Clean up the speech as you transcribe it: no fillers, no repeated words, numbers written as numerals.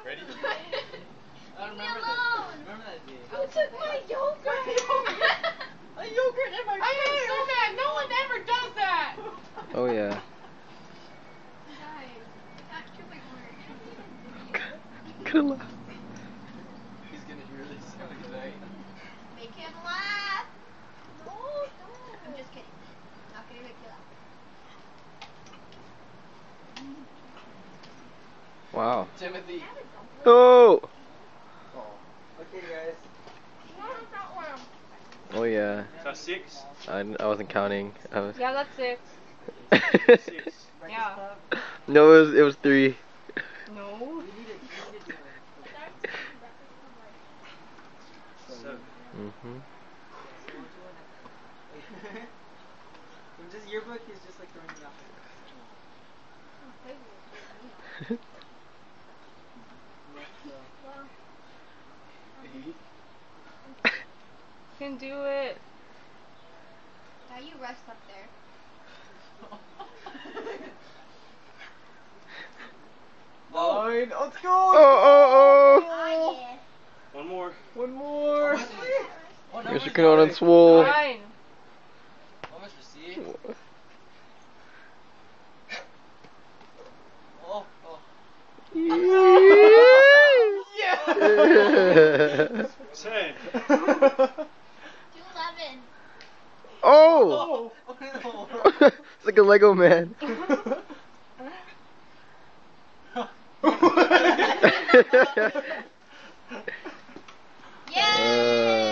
Ready? I remember that day. You took my yogurt! A yogurt in my face! I never said that! No one ever does that! Oh yeah. Guys, that killing work. Good laugh. He's gonna hear this tonight. Make him laugh! No, don't. I'm just kidding. Not gonna make you laugh. Wow. Timothy. Oh. Okay, guys. Oh yeah. Is that 6? I wasn't counting. I was. Yeah, that's 6. 6. Yeah. No, it was 3. No. 7. Mhm. This yearbook is just like throwing me off. You can do it. Now you rest up there. Nine. Let's go. Oh. Oh, yeah. One more. One more. Mr. Cannon swole. 9. How much for C? Oh, oh. Yeah. 10. 211. Oh! Oh no. It's like a Lego man. Yay!